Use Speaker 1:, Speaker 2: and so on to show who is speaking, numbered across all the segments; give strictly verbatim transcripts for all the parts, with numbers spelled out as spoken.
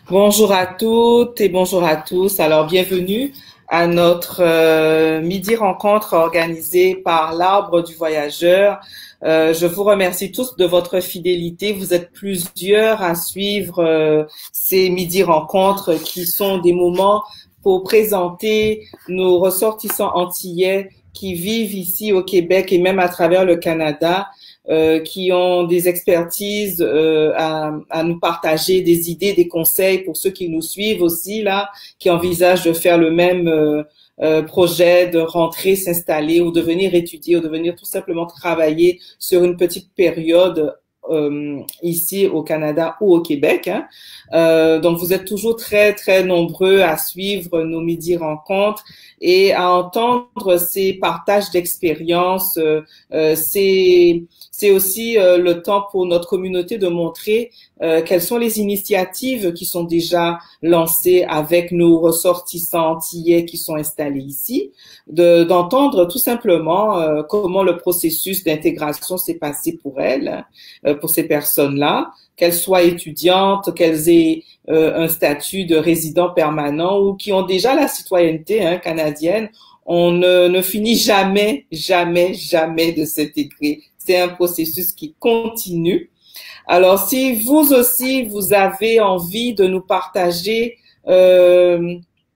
Speaker 1: Bonjour à toutes et bonjour à tous. Alors, bienvenue à notre euh, midi rencontre organisée par l'Arbre du Voyageur. Euh, je vous remercie tous de votre fidélité. Vous êtes plusieurs à suivre euh, ces midi rencontres qui sont des moments pour présenter nos ressortissants antillais qui vivent ici au Québec et même à travers le Canada, euh, qui ont des expertises euh, à, à nous partager, des idées, des conseils pour ceux qui nous suivent aussi là, qui envisagent de faire le même euh, euh, projet, de rentrer, s'installer ou de venir étudier ou de venir tout simplement travailler sur une petite période euh, ici au Canada ou au Québec. Hein. Euh, donc, vous êtes toujours très, très nombreux à suivre nos midi rencontres et à entendre ces partages d'expériences. Euh, euh, c'est c'est aussi euh, le temps pour notre communauté de montrer euh, quelles sont les initiatives qui sont déjà lancées avec nos ressortissants antillais qui sont installés ici, de, d'entendre tout simplement euh, comment le processus d'intégration s'est passé pour elles, euh, pour ces personnes-là, qu'elles soient étudiantes, qu'elles aient euh, un statut de résident permanent ou qui ont déjà la citoyenneté hein, canadienne. On ne, ne finit jamais, jamais, jamais de s'intégrer. C'est un processus qui continue. Alors, si vous aussi, vous avez envie de nous partager euh,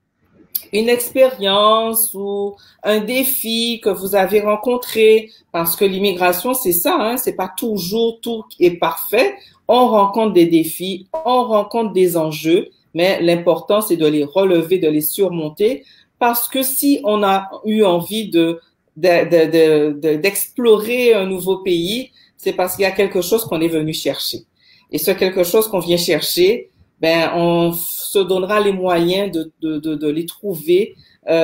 Speaker 1: une expérience ou un défi que vous avez rencontré, parce que l'immigration, c'est ça, hein, c'est pas toujours tout est parfait. On rencontre des défis, on rencontre des enjeux, mais l'important, c'est de les relever, de les surmonter, parce que si on a eu envie de, de, de, de, de d'explorer un nouveau pays, c'est parce qu'il y a quelque chose qu'on est venu chercher. Et ce quelque chose qu'on vient chercher, ben, on se donnera les moyens de, de, de, de les trouver,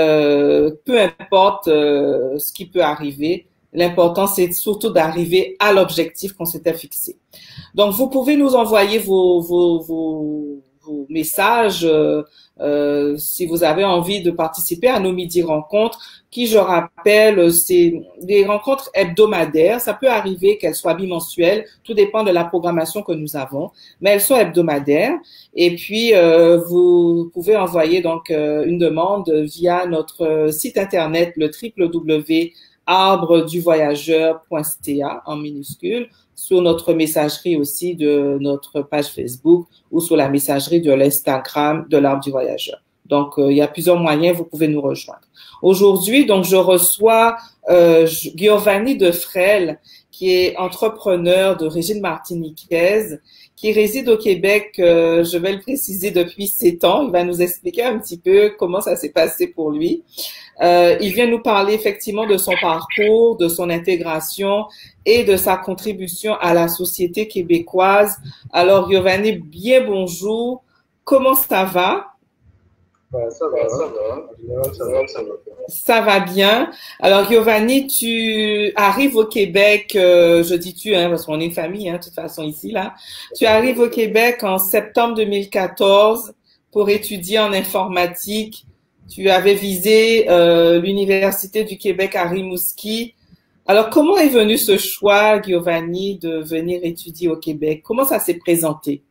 Speaker 1: euh, peu importe euh, ce qui peut arriver. L'important, c'est surtout d'arriver à l'objectif qu'on s'était fixé. Donc, vous pouvez nous envoyer vos, vos, vos, vos messages euh, euh, si vous avez envie de participer à nos midi rencontres, qui, je rappelle, c'est des rencontres hebdomadaires. Ça peut arriver qu'elles soient bimensuelles, tout dépend de la programmation que nous avons, mais elles sont hebdomadaires. Et puis, euh, vous pouvez envoyer donc euh, une demande via notre site internet, le w w w point arbre du voyageur point c a en minuscule, sur notre messagerie aussi de notre page Facebook ou sur la messagerie de l'Instagram de l'Arbre du Voyageur. Donc, euh, il y a plusieurs moyens, vous pouvez nous rejoindre. Aujourd'hui, donc, je reçois euh, Giovanni Defrel, qui est entrepreneur d'origine martiniquaise, qui réside au Québec, euh, je vais le préciser, depuis sept ans. Il va nous expliquer un petit peu comment ça s'est passé pour lui. Euh, il vient nous parler effectivement de son parcours, de son intégration et de sa contribution à la société québécoise. Alors, Giovanni, bien bonjour. Comment ça va?
Speaker 2: Ben, ça va, ça va. En général, ça va, ça va.
Speaker 1: Ça va bien. Alors, Giovanni, tu arrives au Québec, euh, je dis tu, hein, parce qu'on est une famille, hein, de toute façon, ici, là. Tu arrives au Québec en septembre deux mille quatorze pour étudier en informatique. Tu avais visé euh, l'Université du Québec à Rimouski. Alors, comment est venu ce choix, Giovanni, de venir étudier au Québec? Comment ça s'est présenté?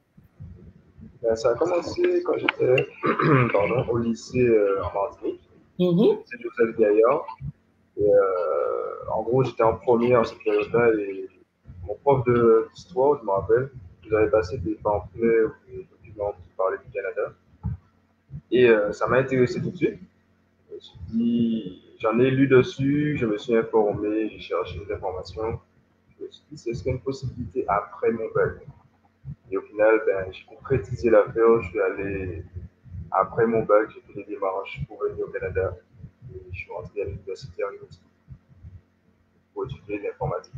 Speaker 2: Ben, ça a commencé quand j'étais pardon, au lycée euh, en Martinique,
Speaker 1: Mhm.
Speaker 2: au lycée Joseph Gaillard. Et, euh, en gros, j'étais en première à cette période-là et mon prof de- d'histoire, je me rappelle, nous avait passé des pamphlets ou des documents qui parlaient du Canada. Et euh, ça m'a intéressé tout de suite. Je me suis dit, j'en ai lu dessus, je me suis informé, j'ai cherché des informations. Je me suis dit, c'est ce qu'il y a une possibilité après mon bac. Et au final, ben, j'ai concrétisé l'affaire. Je suis allé, après mon bac, j'ai fait des démarches pour venir au Canada. Et je suis rentré à l'université en Rimouski pour étudier l'informatique.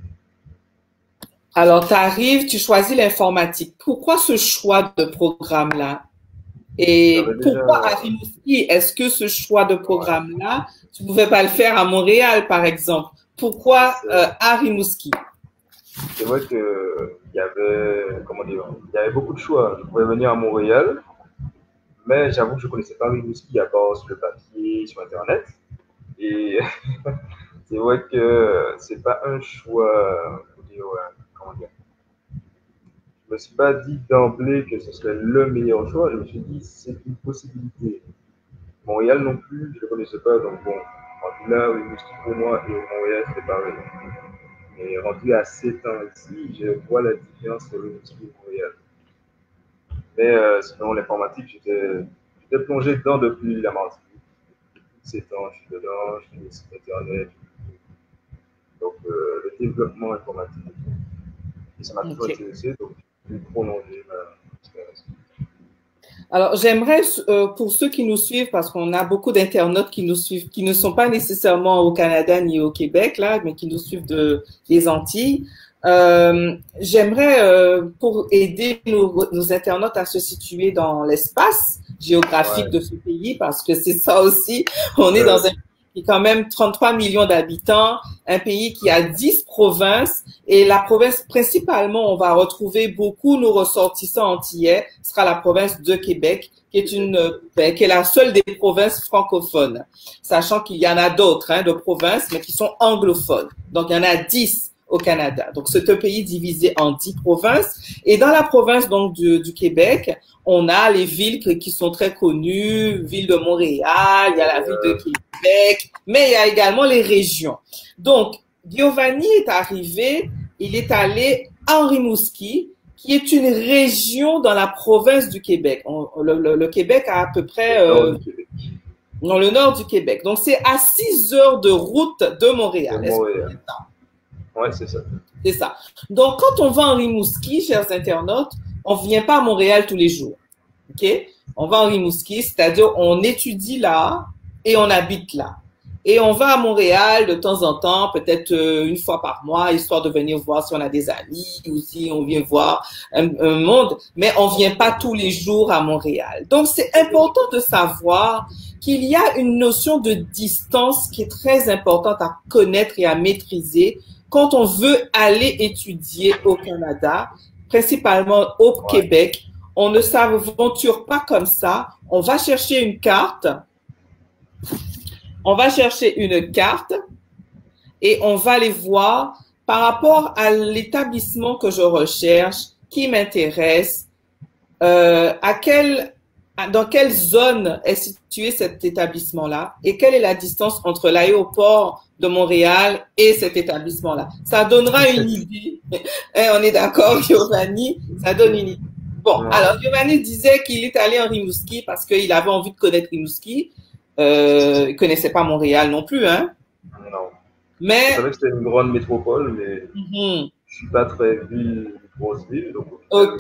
Speaker 1: Alors, tu arrives, tu choisis l'informatique. Pourquoi ce choix de programme-là?
Speaker 2: J'avais
Speaker 1: Et
Speaker 2: déjà,
Speaker 1: pourquoi à Rimouski? Est-ce que ce choix de
Speaker 2: ouais,
Speaker 1: programme-là, tu pouvais pas le faire à Montréal, par exemple? Pourquoi euh,
Speaker 2: c'est
Speaker 1: à Rimouski?
Speaker 2: c'est vrai que il y avait, comment dire, il y avait beaucoup de choix. Je pouvais venir à Montréal, mais j'avoue que je ne connaissais pas Rimouski à part sur le papier, sur Internet. Et c'est vrai que c'est pas un choix, comment dire, me suis pas dit d'emblée que ce serait le meilleur choix. Je me suis dit, c'est une possibilité. Montréal non plus, je ne le connaissais pas, donc bon, rendu là, Rimouski pour moi et Montréal, c'était pareil. Mais rendu à sept ans ici, je vois la différence entre Rimouski et Montréal. Mais euh, sinon, l'informatique, j'étais plongé dedans depuis la Martinique. sept ans, je suis dedans, je fais des sites internet. Donc, euh, le développement informatique. Et ça m'a toujours
Speaker 1: Ok.
Speaker 2: intéressé, donc je vais prolonger ma expérience.
Speaker 1: Alors, j'aimerais, euh, pour ceux qui nous suivent, parce qu'on a beaucoup d'internautes qui nous suivent, qui ne sont pas nécessairement au Canada ni au Québec, là, mais qui nous suivent de, des Antilles, euh, j'aimerais, euh, pour aider nos, nos internautes à se situer dans l'espace géographique
Speaker 2: Ouais.
Speaker 1: de ce pays, parce que c'est ça aussi, on est
Speaker 2: Ouais.
Speaker 1: dans un qui est quand même trente-trois millions d'habitants, un pays qui a dix provinces, et la province principalement, on va retrouver beaucoup nos ressortissants antillais, sera la province de Québec, qui est une, ben, qui est la seule des provinces francophones, sachant qu'il y en a d'autres, hein, de provinces, mais qui sont anglophones. Donc, il y en a dix au Canada. Donc, c'est un pays divisé en dix provinces. Et dans la province, donc, du, du Québec, on a les villes qui sont très connues, ville de Montréal, il y a la ville de Québec, mais il y a également les régions. Donc, Giovanni est arrivé, il est allé à Rimouski, qui est une région dans la province du Québec. On, le, le, le Québec a à peu près euh, dans le nord du Québec. Donc, c'est à six heures de route de Montréal.
Speaker 2: De Montréal. Ouais, c'est ça.
Speaker 1: C'est ça. Donc, quand on va en Rimouski, chers internautes, on ne vient pas à Montréal tous les jours. OK? On va en Rimouski, c'est-à-dire on étudie là et on habite là. Et on va à Montréal de temps en temps, peut-être une fois par mois, histoire de venir voir si on a des amis ou si on vient voir un, un monde, mais on vient pas tous les jours à Montréal. Donc, c'est important de savoir qu'il y a une notion de distance qui est très importante à connaître et à maîtriser quand on veut aller étudier au Canada, principalement au ouais. Québec. On ne s'aventure pas comme ça. On va chercher une carte. On va chercher une carte et on va aller voir par rapport à l'établissement que je recherche, qui m'intéresse, euh, à quel, dans quelle zone est situé cet établissement-là et quelle est la distance entre l'aéroport de Montréal et cet établissement-là. Ça donnera une idée. On est d'accord, Giovanni? Ça donne une idée. Bon, alors Giovanni disait qu'il est allé en Rimouski parce qu'il avait envie de connaître Rimouski. Euh, il connaissait pas Montréal non plus, hein?
Speaker 2: Non.
Speaker 1: Mais
Speaker 2: je savais que c'était une grande métropole, mais mm-hmm. je suis pas très ville, grosse ville, donc.
Speaker 1: Ok.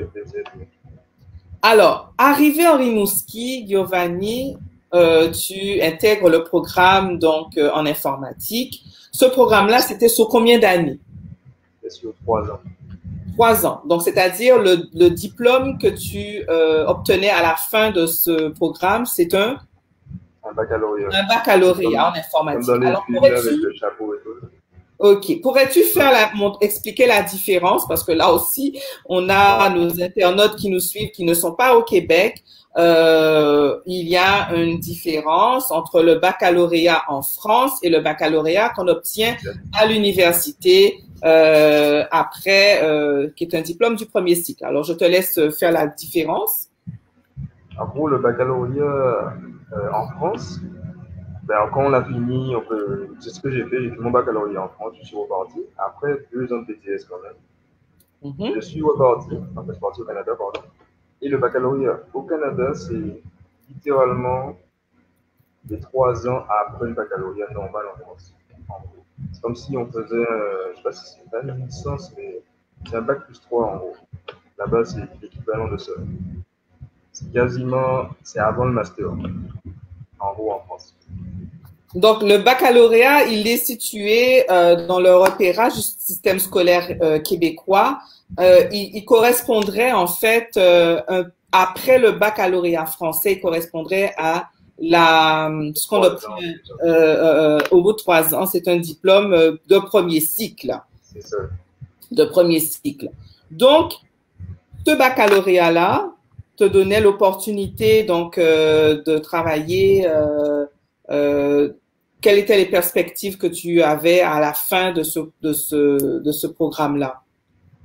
Speaker 1: Alors, arrivé en Rimouski, Giovanni, euh, tu intègres le programme donc euh, en informatique. Ce programme-là, c'était sur combien d'années?
Speaker 2: C'était sur trois ans.
Speaker 1: Trois ans. Donc, c'est-à-dire le, le diplôme que tu euh, obtenais à la fin de ce programme, c'est un
Speaker 2: Un baccalauréat.
Speaker 1: Un baccalauréat comme, en informatique.
Speaker 2: Comme dans les
Speaker 1: Alors,
Speaker 2: films avec le chapeau et tout.
Speaker 1: OK. Pourrais-tu faire la, expliquer la différence? Parce que là aussi, on a nos internautes qui nous suivent, qui ne sont pas au Québec. Euh, il y a une différence entre le baccalauréat en France et le baccalauréat qu'on obtient à l'université euh, après, euh, qui est un diplôme du premier cycle. Alors, je te laisse faire la différence.
Speaker 2: En gros, le baccalauréat euh, en France, ben, quand on l'a fini, on peut... c'est ce que j'ai fait. J'ai fait mon baccalauréat en France, je suis reparti. Après deux ans de B T S quand même. Mm-hmm. Je suis reparti, enfin, je suis parti au Canada, pardon. Et le baccalauréat au Canada, c'est littéralement les trois ans après le baccalauréat normal en France. En gros. C'est comme si on faisait, euh, je sais pas si c'est pas une licence, mais c'est un bac plus trois en gros. Là-bas, c'est l'équivalent de ça. C'est quasiment, c'est avant le master, en gros, en France.
Speaker 1: Donc, le baccalauréat, il est situé euh, dans le repérage du système scolaire euh, québécois. Euh, il, il correspondrait, en fait, euh, un, après le baccalauréat français, il correspondrait à la, ce qu'on obtient euh, euh, au bout de trois ans. C'est un diplôme de premier cycle.
Speaker 2: C'est ça.
Speaker 1: De premier cycle. Donc, ce baccalauréat-là te donnait l'opportunité, donc, euh, de travailler euh, euh, quelles étaient les perspectives que tu avais à la fin de ce, de ce, de ce programme-là?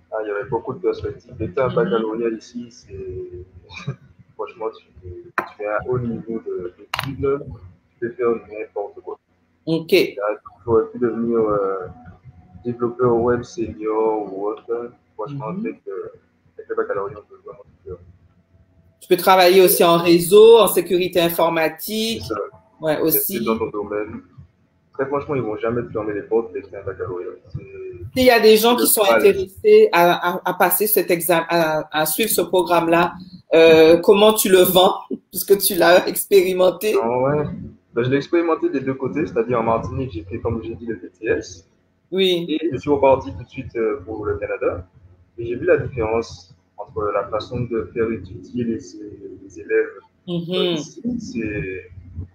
Speaker 2: Ah, il y avait beaucoup de perspectives. Dès que tu as un baccalauréat ici, c'est franchement, tu, tu fais un haut niveau de- d'études, tu peux faire n'importe quoi.
Speaker 1: Ok.
Speaker 2: Tu aurais pu devenir euh, développeur web senior ou autre. Franchement,
Speaker 1: Mhm.
Speaker 2: avec, euh, avec le baccalauréat, on peut vraiment tout faire.
Speaker 1: Tu peux travailler aussi en réseau, en sécurité
Speaker 2: C'est
Speaker 1: informatique.
Speaker 2: ça.
Speaker 1: Ouais,
Speaker 2: Rester dans
Speaker 1: aussi.
Speaker 2: ton domaine. Très franchement, ils vont jamais te fermer les portes dès que tu as un baccalauréat. C'est
Speaker 1: S'il y a des gens
Speaker 2: c'est
Speaker 1: qui
Speaker 2: le
Speaker 1: sont
Speaker 2: Graal.
Speaker 1: intéressés à, à, à passer cet examen, à, à suivre ce programme-là, euh, comment tu le vends? Puisque tu l'as expérimenté.
Speaker 2: Ah ouais. Ben, je l'ai expérimenté des deux côtés, c'est-à-dire en Martinique, j'ai fait, comme j'ai dit, le B T S.
Speaker 1: Oui.
Speaker 2: Et je suis reparti tout de suite euh, pour le Canada. Et j'ai vu la différence entre la façon de faire étudier les, les élèves euh,
Speaker 1: Mhm.
Speaker 2: ici. C'est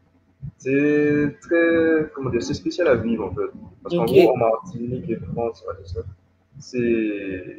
Speaker 2: c'est très, comment dire, c'est spécial à vivre en fait. Parce qu'en gros,
Speaker 1: Ok.
Speaker 2: en Martinique et France, ouais, c'est ça. C'est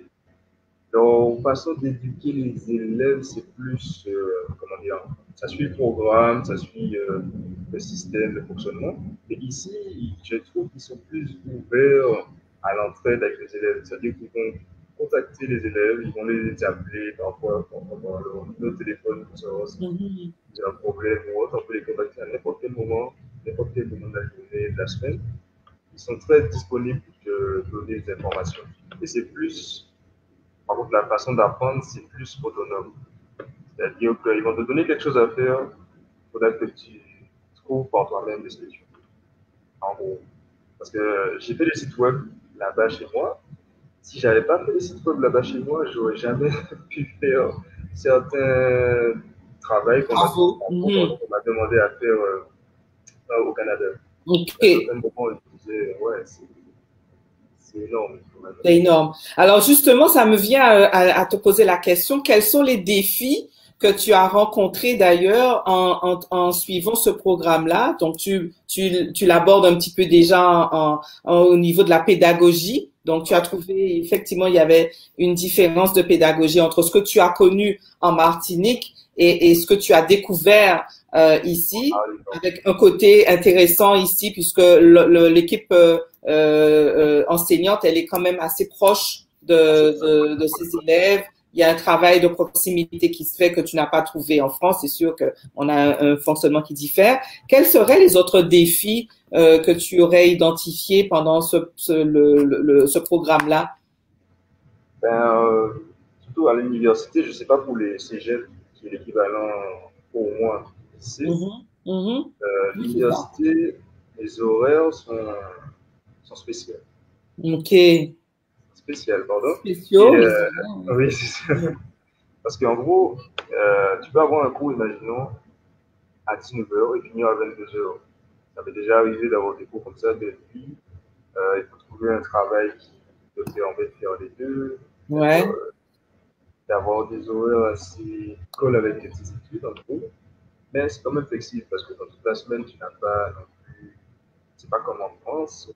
Speaker 2: leur façon d'éduquer les élèves, c'est plus, euh, comment dire, ça suit le programme, ça suit euh, le système de fonctionnement. Et ici, je trouve qu'ils sont plus ouverts à l'entraide avec les élèves. C'est-à-dire qu'ils vont contacter les élèves, ils vont les appeler parfois pour avoir leur numéro de téléphone pour savoir si
Speaker 1: Mhm.
Speaker 2: ils ont un problème ou autre. On peut les contacter à n'importe quel moment, n'importe quel moment de la journée, de la semaine. Ils sont très disponibles pour te donner des informations. Et c'est plus par contre, la façon d'apprendre, c'est plus autonome. C'est-à-dire qu'ils vont te donner quelque chose à faire, il faudra que tu trouves par toi-même des solutions. En gros. Parce que j'ai fait des sites web là-bas chez moi. Si j'avais pas fait des sites web là-bas chez moi, j'aurais jamais pu faire certains travaux qu'on m'a
Speaker 1: Bravo. Mhm.
Speaker 2: qu'on m'a demandé à faire euh, au Canada.
Speaker 1: Ok.
Speaker 2: À certains moments, je disais, ouais, c'est c'est énorme.
Speaker 1: C'est énorme. Alors justement, ça me vient à, à- à te poser la question, quels sont les défis que tu as rencontrés d'ailleurs en, en, en suivant ce programme-là? Donc tu, tu, tu l'abordes un petit peu déjà en, en- au niveau de la pédagogie. Donc tu as trouvé effectivement il y avait une différence de pédagogie entre ce que tu as connu en Martinique et, et ce que tu as découvert euh, ici, avec un côté intéressant ici puisque le- le- l'équipe euh, euh, euh, enseignante, elle est quand même assez proche de, de, de ses élèves. Il y a un travail de proximité qui se fait que tu n'as pas trouvé en France. C'est sûr qu'on a un, un fonctionnement qui diffère. Quels seraient les autres défis euh, que tu aurais identifiés pendant ce, ce, le, le, ce programme-là?
Speaker 2: Ben, euh, surtout à l'université, je ne sais pas pour les cégeps, qui est l'équivalent pour moi ici.
Speaker 1: Mhm, mhm.
Speaker 2: Euh,
Speaker 1: Oui, c'est ça.
Speaker 2: l'université, les horaires sont, sont spéciaux.
Speaker 1: OK.
Speaker 2: Spécial, pardon. Et
Speaker 1: Spéciaux, les
Speaker 2: euh,
Speaker 1: horaires.
Speaker 2: oui, c'est ça. Parce qu'en gros, euh, tu peux avoir un cours, imaginons, à dix-neuf heures et finir à vingt-deux heures. Ça m'est déjà arrivé d'avoir des cours comme ça, de nuit. Euh, il faut trouver un travail qui te permet de faire les deux,
Speaker 1: Ouais.
Speaker 2: d'avoir des horaires assez coll avec tes petites études, en gros. Mais c'est quand même flexible parce que dans toute la semaine, tu n'as pas non plus, c'est pas comme en France.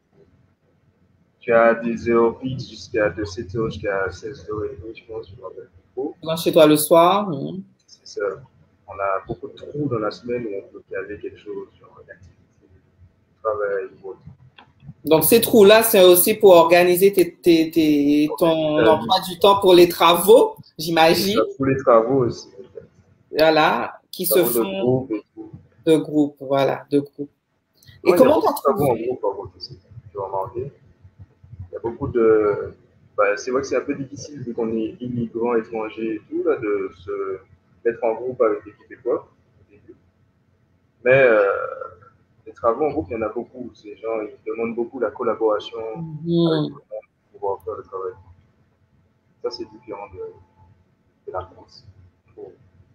Speaker 2: Tu as des heures fixes jusqu'à de sept heures jusqu'à seize heures trente, je pense, je me rappelle plus trop.
Speaker 1: Tu rentres chez toi le soir. Mhm.
Speaker 2: C'est ça. On a beaucoup de trous dans la semaine où on peut caler quelque chose, genre une activité, du travail ou autre.
Speaker 1: Donc, ces trous-là, c'est aussi pour organiser tes, tes, tes-
Speaker 2: Organiser
Speaker 1: ton
Speaker 2: ta vie,
Speaker 1: emploi du temps pour les travaux,
Speaker 2: c'est ça.
Speaker 1: j'imagine.
Speaker 2: Pour les travaux aussi.
Speaker 1: Voilà, qui se
Speaker 2: Travaux de
Speaker 1: font
Speaker 2: groupe et tout.
Speaker 1: de groupe, voilà, de groupe. Et
Speaker 2: Non, il y a
Speaker 1: comment tu
Speaker 2: beaucoup
Speaker 1: as
Speaker 2: de travaux en
Speaker 1: trouvé?
Speaker 2: groupe, par contre, aussi. Tu vas remarquer. Il y a beaucoup de. Bah, c'est vrai que c'est un peu difficile vu qu'on est immigrants étrangers et tout, là, de se mettre en groupe avec des Québécois au début. Mais euh, les travaux en groupe, il y en a beaucoup. Ces gens, ils demandent beaucoup la collaboration avec tout
Speaker 1: Mhm.
Speaker 2: le monde pour pouvoir faire le travail. Ça, c'est différent de, de la France. Bon.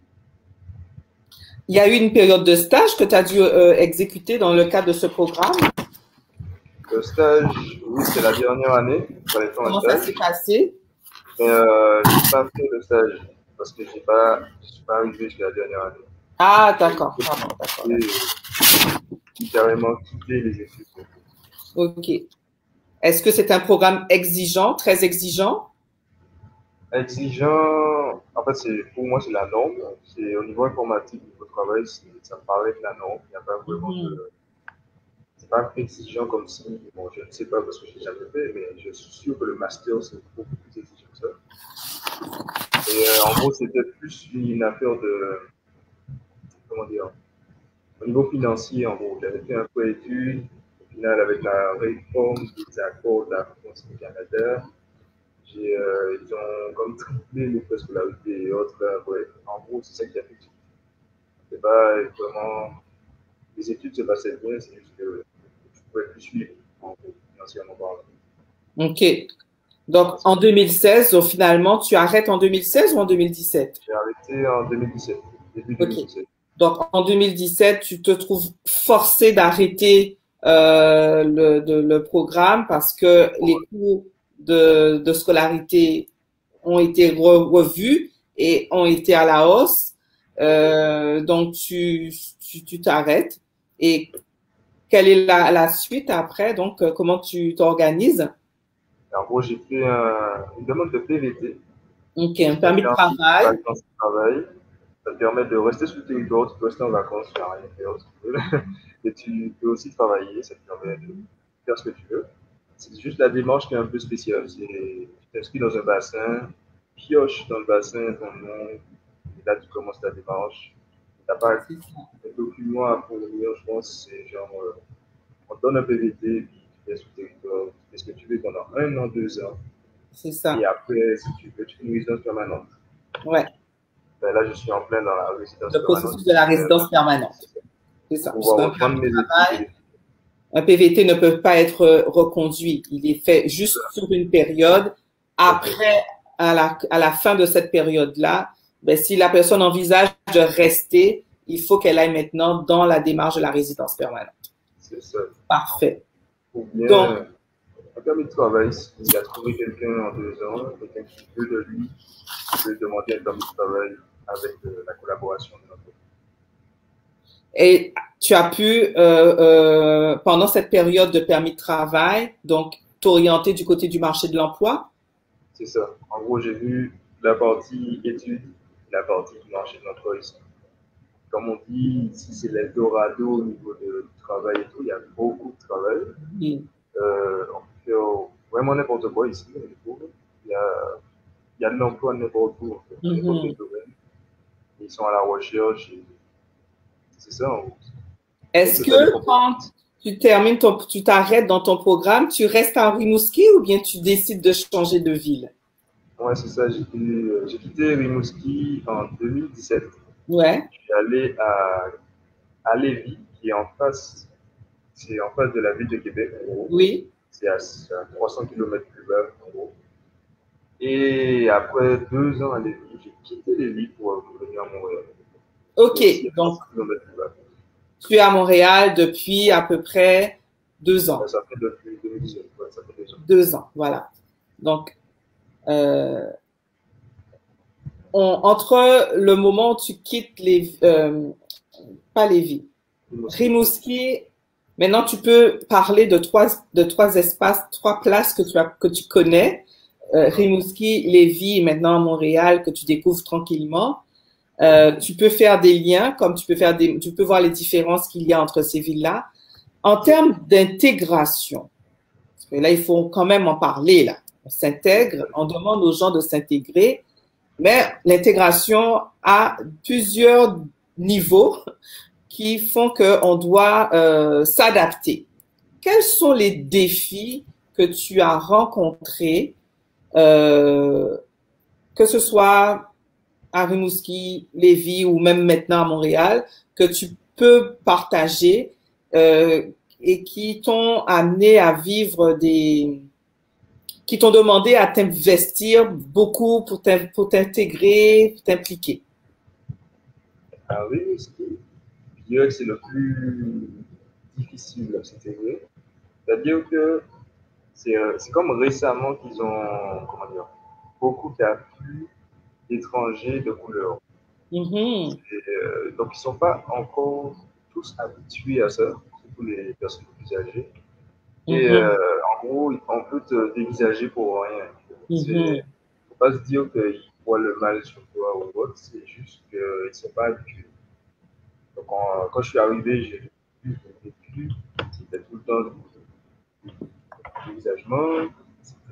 Speaker 1: Il y a eu une période de stage que tu as dû euh, exécuter dans le cadre de ce programme.
Speaker 2: Le stage, oui, c'était la dernière année. Il fallait faire un
Speaker 1: Comment ça s'est
Speaker 2: stage.
Speaker 1: passé?
Speaker 2: Mais euh, j'ai pas fait le stage parce que j'ai pas, je suis pas arrivé jusqu'à la dernière année.
Speaker 1: Ah,
Speaker 2: J'ai
Speaker 1: d'accord, d'accord, d'accord, d'accord.
Speaker 2: quitté, carrément quitté les études.
Speaker 1: OK. Est-ce que c'est un programme exigeant, très exigeant?
Speaker 2: Exigeant, en fait, c'est, pour moi, c'est la norme. C'est au niveau informatique, au niveau travail, ça me paraît être la norme. Il n'y a pas vraiment
Speaker 1: Mhm.
Speaker 2: de. C'est pas exigeant comme si, bon, je ne sais pas parce que je n'ai jamais fait, mais je suis sûr que le master, c'est beaucoup plus exigeant. tout ça. Et euh, en gros, c'était plus une affaire de, comment dire, au niveau financier, en gros. J'avais fait un peu d'études. Au final, avec la réforme des accords de la France et du Canada, j'ai, euh, ils ont comme triplé les frais de scolarité et autres. Euh, ouais. En gros, c'est ça qui a fait que c'est pas vraiment. Les études se passaient bien, c'est juste que je ne pouvais plus suivre, en gros, financièrement parlant.
Speaker 1: OK. Donc, en deux mille seize, donc, finalement, tu arrêtes en deux mille seize ou en deux mille dix-sept?
Speaker 2: J'ai arrêté en deux mille dix-sept, début
Speaker 1: OK.
Speaker 2: deux mille dix-sept.
Speaker 1: Donc, en deux mille dix-sept, tu te trouves forcé d'arrêter euh, le, de- le programme parce que les cours de, de scolarité ont été re- revus et ont été à la hausse. Euh, donc, tu tu tu t'arrêtes. Et quelle est la, la suite après? Donc, euh, comment tu t'organises?
Speaker 2: En gros, j'ai fait un- une demande de P V T.
Speaker 1: OK, un
Speaker 2: Ça
Speaker 1: permis de
Speaker 2: permet
Speaker 1: travail.
Speaker 2: vacances de travail. Ça te permet de rester sur le territoire, tu peux rester en vacances, tu n'as rien faire si tu veux. Et tu peux aussi travailler, ça te permet de faire ce que tu veux. C'est juste la démarche qui est un peu spéciale. C'est tu t'inscris dans un bassin, pioches dans le bassin ton nom, et là tu commences ta démarche. Tu n'as pas
Speaker 1: C'est ça.
Speaker 2: de documents à fournir, je pense, c'est genre, euh, on te donne un P V T, puis tu fais sur le territoire, tu fais ce que tu veux pendant un an, deux ans.
Speaker 1: C'est ça.
Speaker 2: Et après, si tu veux, tu fais une résidence permanente.
Speaker 1: Ouais.
Speaker 2: Ben là, je suis en plein dans la résidence
Speaker 1: Le
Speaker 2: permanente.
Speaker 1: processus de la
Speaker 2: Euh,
Speaker 1: résidence permanente. C'est
Speaker 2: pour
Speaker 1: ça.
Speaker 2: pouvoir
Speaker 1: Puisqu'un
Speaker 2: reprendre
Speaker 1: permis de
Speaker 2: mes études.
Speaker 1: travail,
Speaker 2: Et
Speaker 1: un P V T ne peut pas être euh, reconduit. Il est fait juste sur une période. Après, à la, à la fin de cette période-là, ben, si la personne envisage de rester, il faut qu'elle aille maintenant dans la démarche de la résidence permanente.
Speaker 2: c'est ça.
Speaker 1: Parfait.
Speaker 2: Ou
Speaker 1: Donc,
Speaker 2: bien, un permis de travail, il a trouvé quelqu'un en deux ans, quelqu'un qui veut de lui, qui veut demander un permis de travail avec euh, la collaboration de l'entreprise.
Speaker 1: et tu as pu, euh, euh, pendant cette période de permis de travail, donc t'orienter du côté du marché de l'emploi.
Speaker 2: C'est ça. En gros, j'ai vu la partie études, la partie marché de l'emploi ici. Comme on dit, ici, c'est l'Eldorado au niveau de, du travail et tout. Il y a beaucoup de travail.
Speaker 1: Oui.
Speaker 2: Euh, on peut faire vraiment n'importe quoi ici. Il y a, il y a de l'emploi n'importe où, en fait, dans n'importe quel
Speaker 1: Mhm.
Speaker 2: domaine. Ils sont à la recherche. Et c'est ça, en gros. Donc,
Speaker 1: Est-ce
Speaker 2: c'est ça les
Speaker 1: que quand
Speaker 2: compétences.
Speaker 1: tu termines ton, tu t'arrêtes dans ton programme, tu restes à Rimouski ou bien tu décides de changer de ville?
Speaker 2: Ouais, c'est ça. J'ai euh, j'ai quitté Rimouski en deux mille dix-sept.
Speaker 1: Ouais,
Speaker 2: Je suis allé à, à Lévis, qui est en face, c'est en face de la ville de Québec, en gros.
Speaker 1: oui.
Speaker 2: C'est à, c'est à trois cents kilomètres plus bas, en gros. Et après deux ans à Lévis, j'ai quitté Lévis pour euh, venir à Montréal. C'est
Speaker 1: OK.
Speaker 2: aussi à
Speaker 1: Donc,
Speaker 2: trois cents kilomètres plus bas.
Speaker 1: tu es à Montréal depuis à peu près deux
Speaker 2: Ouais,
Speaker 1: ans.
Speaker 2: ça fait depuis deux mille dix-neuf, ouais, ça fait deux ans.
Speaker 1: Deux ans, voilà. Donc, euh, on- entre le moment où tu quittes les, euh, pas Lévis,
Speaker 2: Rimouski.
Speaker 1: Rimouski, maintenant tu peux parler de trois, de trois espaces, trois places que tu as, que tu connais. Euh,
Speaker 2: Mhm.
Speaker 1: Rimouski, Lévis et maintenant Montréal que tu découvres tranquillement. Euh, tu peux faire des liens, comme tu peux faire des, tu peux voir les différences qu'il y a entre ces villes-là. En termes d'intégration, parce que là, il faut quand même en parler, là. On s'intègre, on demande aux gens de s'intégrer, mais l'intégration a plusieurs niveaux qui font qu'on doit euh, s'adapter. Quels sont les défis que tu as rencontrés, euh, que ce soit à Rimouski, Lévis ou même maintenant à Montréal, que tu peux partager euh, et qui t'ont amené à vivre des, qui t'ont demandé à t'investir beaucoup pour t'intégrer, pour t'impliquer.
Speaker 2: À Rimouski, je dirais que c'est le plus difficile à s'intégrer. C'est-à-dire que c'est euh, c'est comme récemment qu'ils ont, comment dire, beaucoup d'afflux d'étrangers de couleur.
Speaker 1: Mhm,
Speaker 2: Et, euh, donc, ils ne sont pas encore tous habitués à ça, surtout les personnes plus âgées. Et
Speaker 1: mhm,
Speaker 2: euh, en gros, on peut te dévisager pour rien. Il ne
Speaker 1: mhm.
Speaker 2: faut pas se dire qu'ils voient le mal sur toi ou autre, c'est juste qu'ils ne sont pas habitués. Donc, en- quand je suis arrivé, j'ai vécu, c'était tout le temps du dévisagement,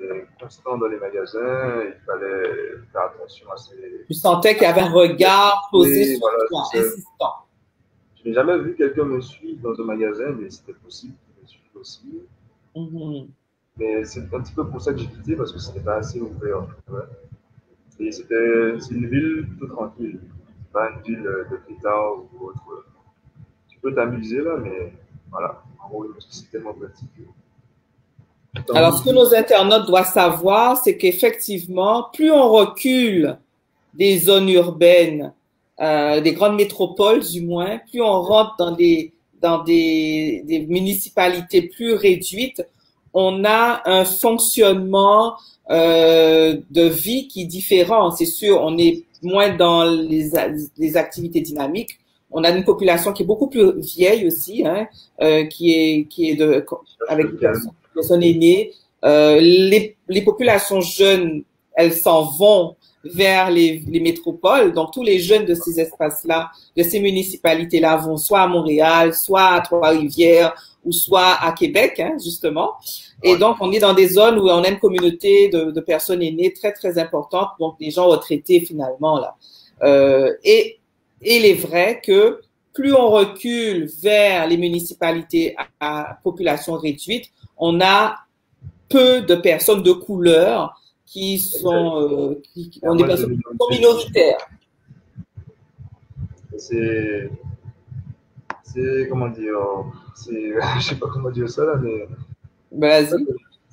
Speaker 2: c'était constant dans les magasins, il fallait faire attention à ces...
Speaker 1: Tu sentais qu'il y avait un regard posé
Speaker 2: Oui,
Speaker 1: sur
Speaker 2: voilà,
Speaker 1: toi,
Speaker 2: c'est ça.
Speaker 1: insistant.
Speaker 2: Je n'ai jamais vu quelqu'un me suivre dans un magasin, mais c'était possible qu'il me suive aussi.
Speaker 1: Mhm.
Speaker 2: Mais c'est un petit peu pour ça que j'ai quitté, parce que ce n'était pas assez ouvert. Ouais. Et c'était c'est une ville tout tranquille, pas une ville de pétard ou autre. Tu peux t'amuser là, mais voilà, en gros, c'est tellement petit.
Speaker 1: Alors, ce que nos internautes doivent savoir, c'est qu'effectivement, plus on recule des zones urbaines, euh, des grandes métropoles du moins, plus on rentre dans des dans des, des municipalités plus réduites, on a un fonctionnement euh, de vie qui est différent. C'est sûr, on est moins dans les, les activités dynamiques. On a une population qui est beaucoup plus vieille aussi, hein, euh, qui est qui est de avec des personnes, des personnes aînées. Euh, les, les populations jeunes, elles s'en vont vers les, les métropoles. Donc, tous les jeunes de ces espaces-là, de ces municipalités-là vont soit à Montréal, soit à Trois-Rivières ou soit à Québec, hein, justement. Et donc, on est dans des zones où on a une communauté de, de personnes aînées très, très importante, donc des gens retraités finalement, là. Euh, et, et il est vrai que plus on recule vers les municipalités à, à population réduite, on a peu de personnes de couleur qui sont, euh, qui, qui ont des personnes qui sont minoritaires.
Speaker 2: C'est, c'est, comment dire, c'est, je sais pas comment dire ça là, mais.
Speaker 1: Vas-y.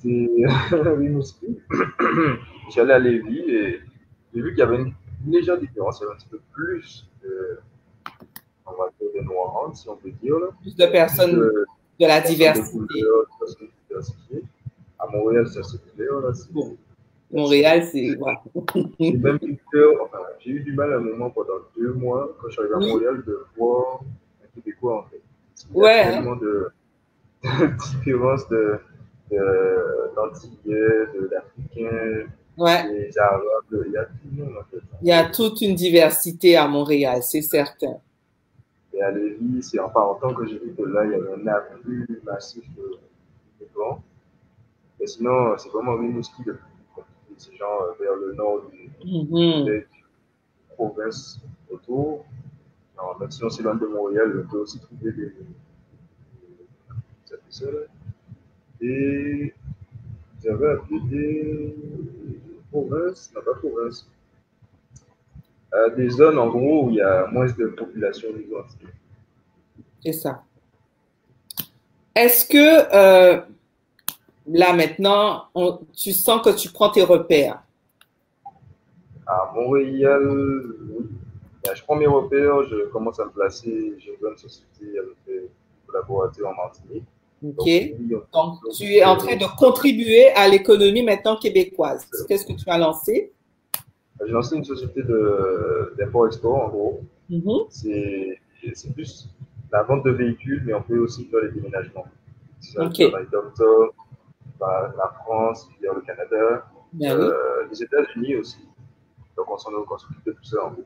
Speaker 2: J'allais à Lévis et j'ai vu qu'il y avait une, une légère différence, il y avait un petit peu plus de, on va dire, de noirs, si on peut dire. Là.
Speaker 1: Plus de personnes de, de la diversité. De couleurs,
Speaker 2: de personnes diversifiées. À Montréal, c'est assez clair. Là, c'est,
Speaker 1: bon. Montréal, c'est. Voilà.
Speaker 2: J'ai même eu peur, enfin, j'ai eu du mal à un moment pendant deux mois, quand je suis arrivé à
Speaker 1: Oui.
Speaker 2: Montréal, de voir un Québécois en fait. Il y a
Speaker 1: ouais.
Speaker 2: tellement de, de différences de, de, d'Antillais, de, d'Africains,
Speaker 1: ouais.
Speaker 2: des Arabes, il y a tout le monde en fait.
Speaker 1: Il y a toute une diversité à Montréal, c'est certain.
Speaker 2: Et à Lévis, c'est enfin en tant que j'ai vu que là, il y avait un afflux massif de, de blancs. Mais sinon, c'est vraiment Rimouski le plus compliqué. C'est genre vers le nord du
Speaker 1: mm-hmm.
Speaker 2: Québec, province autour. Alors, même si on s'éloigne de Montréal, on peut aussi trouver des, des et j'avais appelé des provinces, non pas provinces, euh, des zones en gros où il y a moins de population migrante.
Speaker 1: C'est ça. Est-ce que euh, là maintenant, on, tu sens que tu prends tes repères?
Speaker 2: À Montréal, oui. Ben, je prends mes repères, je commence à me placer, j'ai une bonne société avec des collaborateurs en Martinique.
Speaker 1: Ok. Donc, oui, donc tu es en train de contribuer à l'économie maintenant québécoise. Qu'est-ce que tu as lancé?
Speaker 2: J'ai lancé une société de, d'import-export, en gros.
Speaker 1: Mm-hmm.
Speaker 2: C'est, c'est plus la vente de véhicules, mais on peut aussi faire les déménagements. Ça,
Speaker 1: okay.
Speaker 2: Dans les docteurs, la France, le Canada,
Speaker 1: ben
Speaker 2: euh,
Speaker 1: oui.
Speaker 2: les États-Unis aussi. Donc, on s'en occupe de tout ça, en gros.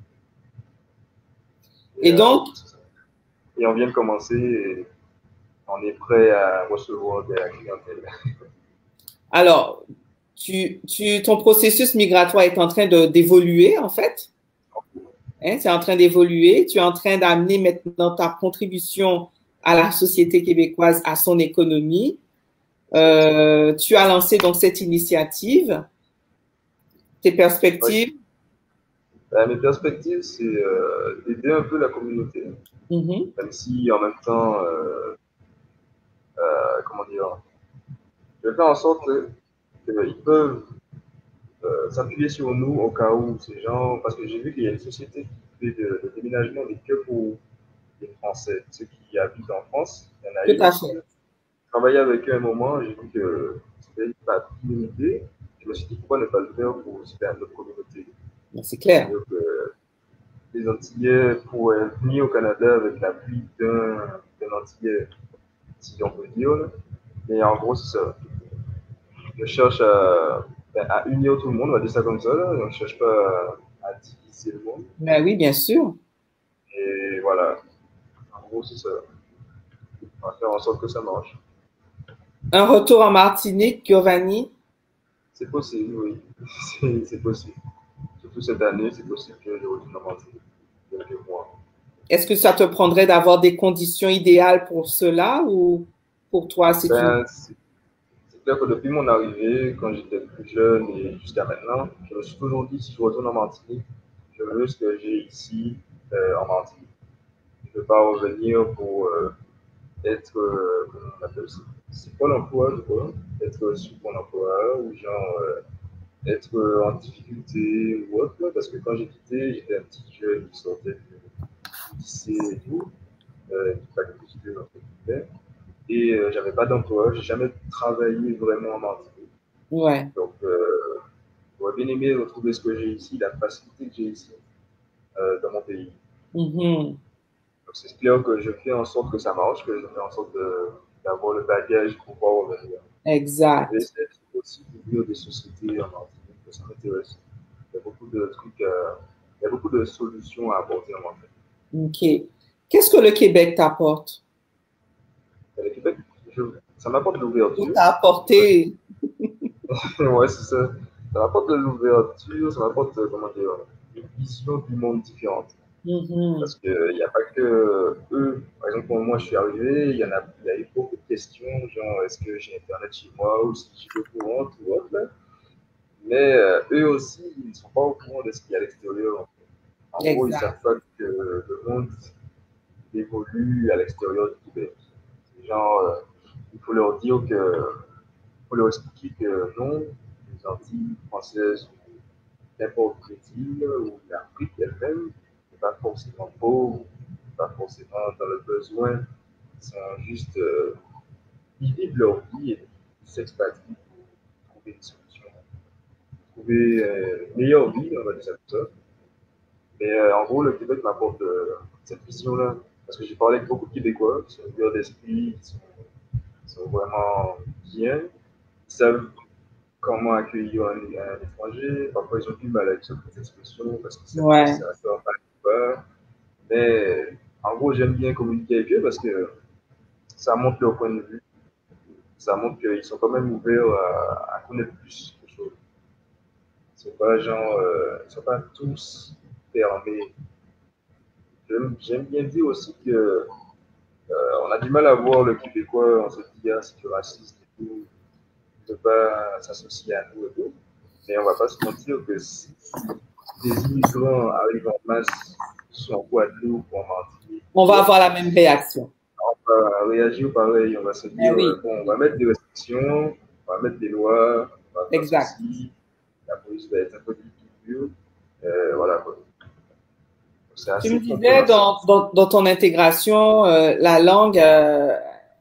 Speaker 1: Et, et donc,
Speaker 2: euh, et on vient de commencer et on est prêt à recevoir de la clientèle.
Speaker 1: Alors, tu, tu, ton processus migratoire est en train de, d'évoluer, en fait. Hein, c'est en train d'évoluer. Tu es en train d'amener maintenant ta contribution à la société québécoise, à son économie. Euh, tu as lancé donc cette initiative. Tes perspectives?
Speaker 2: Oui. Euh, mes perspectives, c'est euh, d'aider un peu la communauté.
Speaker 1: Mm-hmm.
Speaker 2: Même si en même temps, euh, euh, comment dire, je vais faire en sorte qu'ils peuvent euh, s'appuyer sur nous au cas où ces gens, parce que j'ai vu qu'il y a une société qui fait de, de déménagement, mais que pour les Français, ceux qui habitent en France. Il y en a
Speaker 1: Tout
Speaker 2: eu
Speaker 1: à
Speaker 2: aussi.
Speaker 1: fait.
Speaker 2: J'ai travaillé avec eux un moment, j'ai vu que c'était pas une idée. Je me suis dit pourquoi ne pas le faire pour aussi faire notre communauté.
Speaker 1: C'est clair.
Speaker 2: Donc, euh, les Antillais pourraient venir au Canada avec l'appui d'un, d'un Antillais, si on peut dire. Mais en gros, c'est ça. Je cherche à, à unir tout le monde, on va dire ça comme ça. Là. On ne cherche pas à, à diviser le monde.
Speaker 1: Ben oui, bien sûr.
Speaker 2: Et voilà. En gros, c'est ça. On va faire en sorte que ça marche.
Speaker 1: Un retour en Martinique, Giovanni?
Speaker 2: C'est possible, oui. C'est possible. Surtout cette année, c'est possible que je retourne en Martinique. Quelques mois.
Speaker 1: Est-ce que ça te prendrait d'avoir des conditions idéales pour cela ou pour toi, c'est une...
Speaker 2: Ben, c'est clair que depuis mon arrivée, quand j'étais plus jeune et jusqu'à maintenant, je me suis toujours dit si je retourne en Martinique, je veux ce que j'ai ici euh, en Martinique. Je ne veux pas revenir pour euh, être, euh, comment on appelle ça, c'est pas l'emploi, je crois, être sous mon emploi ou genre euh, être euh, en difficulté ou autre. Parce que quand j'ai quitté, j'étais un petit jeune qui sortait du, du lycée et tout, euh, qui faculté de entre guillemets, et euh, j'avais pas d'emploi, j'ai jamais travaillé vraiment en Martinique.
Speaker 1: Ouais.
Speaker 2: Donc, euh, j'aurais bien aimé retrouver ce que j'ai ici, la facilité que j'ai ici euh, dans mon pays.
Speaker 1: Mhm.
Speaker 2: Donc, c'est clair que je fais en sorte que ça marche, que je fais en sorte de- d'avoir le bagage pour pouvoir revenir. Je vais
Speaker 1: Exact.
Speaker 2: essayer aussi d'ouvrir des sociétés en Martinique, que ça m'intéresse. Il y a beaucoup de trucs, euh, il y a beaucoup de solutions à apporter en Martinique.
Speaker 1: OK. Qu'est-ce que le Québec t'apporte?
Speaker 2: Et le Québec, je, ça m'apporte de
Speaker 1: Ou
Speaker 2: l'ouverture.
Speaker 1: t'a apporté?
Speaker 2: Ouais, c'est ça. Ça m'apporte de l'ouverture, ça m'apporte, euh, comment dire, une vision du monde différente.
Speaker 1: Mhm.
Speaker 2: Parce qu'il n'y a pas que eux. Par exemple, quand moi je suis arrivé, il y, en a, il y a eu beaucoup de questions, genre est-ce que j'ai Internet chez moi ou si j'ai le courant ou autre. Là. Mais euh, eux aussi, ils ne sont pas au courant de ce qu'il y a à l'extérieur. En, fait. En gros, ils ne savent
Speaker 1: Exact.
Speaker 2: pas que le monde évolue à l'extérieur du Québec. Genre, euh, il faut leur dire que, il faut leur expliquer que non, les Antilles françaises n'importe quelle île ou l'Afrique elle-même n'est pas forcément pauvre, pas forcément dans le besoin. Ils sont juste, euh, ils vivent leur vie et ils s'expatrient pour trouver une solution, trouver euh, une meilleure vie, on va dire ça comme ça. Mais euh, en gros, le Québec m'apporte euh, cette vision-là. Parce que j'ai parlé avec beaucoup de Québécois qui sont ouverts d'esprit, qui sont, qui sont vraiment bien, qui savent comment accueillir un, un étranger. Parfois, ils ont du mal avec certaines expressions parce qu'ils savent que
Speaker 1: Ouais.
Speaker 2: ça sort pas. Mais en gros, j'aime bien communiquer avec eux parce que ça montre leur point de vue. Ça montre qu'ils sont quand même ouverts à, à connaître plus de choses. Ils sont pas genre, euh, ils sont pas tous fermés. J'aime, j'aime bien dire aussi que euh, on a du mal à voir le Québécois, on se dit ah c'est du racisme et tout, il ne peut pas s'associer à nous et tout. Mais on va pas se mentir que si des immigrants arrivent en masse, soit en Guadeloupe ou en Martinique
Speaker 1: On
Speaker 2: ou
Speaker 1: va avoir
Speaker 2: autre,
Speaker 1: la même réaction.
Speaker 2: on va réagir pareil. On va se
Speaker 1: Mais
Speaker 2: dire, euh,
Speaker 1: oui,
Speaker 2: bon, on va mettre des restrictions, on va mettre des lois, on va faire
Speaker 1: exact.
Speaker 2: ceci, la police va être un peu plus dure. Euh, voilà, quoi. C'est
Speaker 1: Tu me
Speaker 2: assez
Speaker 1: disais
Speaker 2: compréhensible.
Speaker 1: dans, dans, dans ton intégration, euh, la langue euh,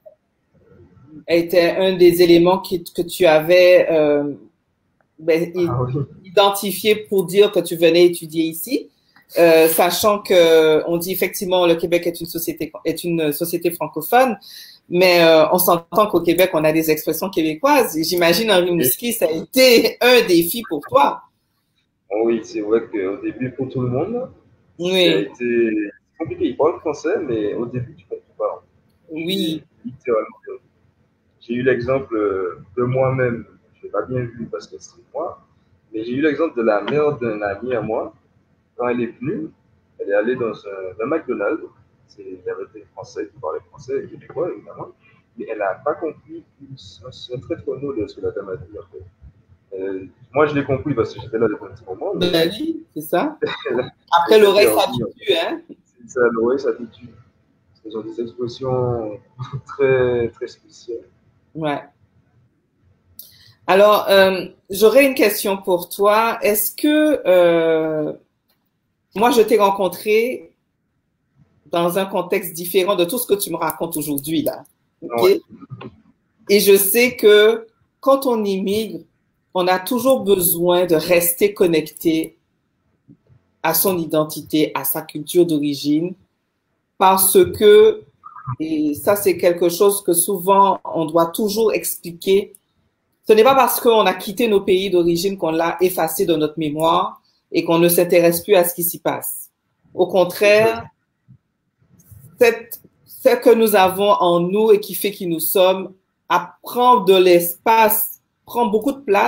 Speaker 1: était un des éléments qui, que tu avais euh, ben,
Speaker 2: Ah oui.
Speaker 1: identifié pour dire que tu venais étudier ici, euh, sachant que on dit effectivement le Québec est une société est une société francophone, mais euh, on s'entend qu'au Québec on a des expressions québécoises. Et j'imagine en Rimouski ça a été un défi pour toi.
Speaker 2: Bon, oui, c'est vrai qu'au début, pour tout le monde, ça a
Speaker 1: Oui,
Speaker 2: été compliqué. Ils parlent français, mais au début, tu ne comprends pas.
Speaker 1: oui,
Speaker 2: J'ai littéralement perdu. J'ai eu l'exemple euh, de moi-même. Je ne l'ai pas bien vu parce que c'est moi. Mais j'ai eu l'exemple de la mère d'un ami à moi. Quand elle est venue, elle est allée dans un, un McDonald's. C'est- Il y avait des Français qui parlaient français, québécois évidemment. Mais elle n'a pas compris un, un trait de mot de ce que la dame a dit. En fait. Euh, moi, je l'ai compris parce que j'étais là depuis un petit moment,
Speaker 1: ben
Speaker 2: mais
Speaker 1: oui, c'est ça.
Speaker 2: elle,
Speaker 1: Après
Speaker 2: elle s'est
Speaker 1: l'oreille
Speaker 2: perdue.
Speaker 1: s'habitue, hein.
Speaker 2: C'est ça, l'oreille, ça tue. Ils ont des expressions très, très spéciales.
Speaker 1: Ouais. Alors, euh, j'aurais une question pour toi. Est-ce que euh, moi je t'ai rencontré dans un contexte différent de tout ce que tu me racontes aujourd'hui là, ok?
Speaker 2: Ouais.
Speaker 1: Et je sais que quand on immigre, on a toujours besoin de rester connecté à son identité, à sa culture d'origine, parce que, et ça c'est quelque chose que souvent on doit toujours expliquer. Ce n'est pas parce qu'on a quitté nos pays d'origine qu'on l'a effacé de notre mémoire et qu'on ne s'intéresse plus à ce qui s'y passe. Au contraire, cette, ce que nous avons en nous et qui fait qui nous sommes prend de l'espace, prend beaucoup de place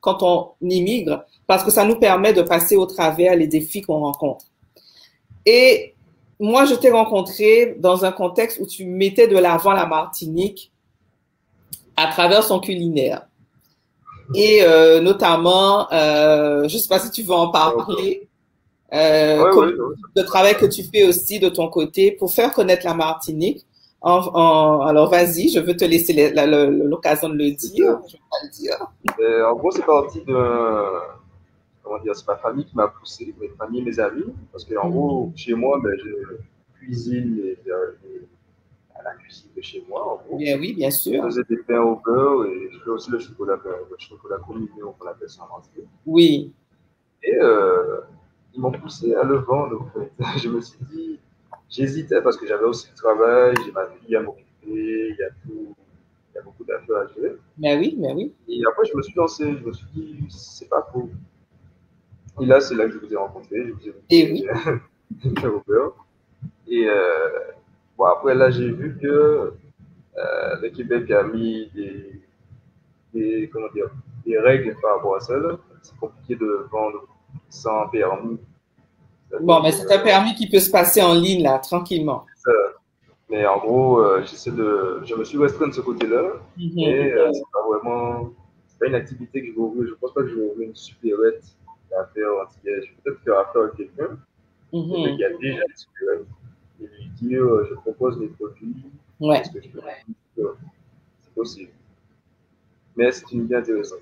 Speaker 1: quand on immigre, parce que ça nous permet de passer au travers les défis qu'on rencontre. Et moi, je t'ai rencontré dans un contexte où tu mettais de l'avant la Martinique à travers son culinaire. Et euh, notamment, euh, je ne sais pas si tu veux en parler, euh,
Speaker 2: Ouais,
Speaker 1: comme
Speaker 2: ouais, ouais.
Speaker 1: le travail que tu fais aussi de ton côté pour faire connaître la Martinique. En, en, alors, vas-y, je veux te laisser l'occasion de le dire. Je vais pas le dire.
Speaker 2: Et en gros, c'est parti de, comment dire, c'est ma famille qui m'a poussé, mes familles, mes amis, parce que en gros,
Speaker 1: Mhm.
Speaker 2: chez moi, ben, je cuisine les, les- à la cuisine de chez moi, en gros.
Speaker 1: Bien oui, bien
Speaker 2: Je
Speaker 1: sûr.
Speaker 2: faisais des pains au beurre et je fais aussi le chocolat, le chocolat combiné, on appelle ça en entier.
Speaker 1: Oui.
Speaker 2: Et euh, ils m'ont poussé à le vendre, en fait. Je me suis dit, j'hésitais parce que j'avais aussi le travail, j'ai ma fille à m'occuper, il y a tout, il y a beaucoup d'affaires à gérer.
Speaker 1: Mais oui, mais oui.
Speaker 2: Et après, je me suis lancé, je me suis dit, c'est pas faux. Et là, c'est là que je vous ai rencontré, je vous ai
Speaker 1: Et
Speaker 2: goûté
Speaker 1: oui.
Speaker 2: au beurre. Et euh, bon, après, là, j'ai vu que euh, le Québec a mis des, des, comment dire, des règles par rapport à ça. C'est compliqué de vendre sans permis. C'est-à-dire
Speaker 1: Bon, mais
Speaker 2: que
Speaker 1: c'est un permis qui peut se passer en ligne, là, tranquillement.
Speaker 2: ça, mais en gros, euh, j'essaie de, je me suis restreint de ce côté-là,
Speaker 1: Mhm.
Speaker 2: mais euh, c'est pas vraiment, c'est pas une activité que je vais ouvrir. Je pense pas que je vais ouvrir une supérette à faire anti-gage. Je vais peut-être faire affaire avec quelqu'un, quelqu'un
Speaker 1: Mhm.
Speaker 2: qui a déjà une supérette, et lui dire, euh, je propose mes produits,
Speaker 1: Ouais.
Speaker 2: est-ce que je peux faire? C'est possible. Mais c'est une idée intéressante.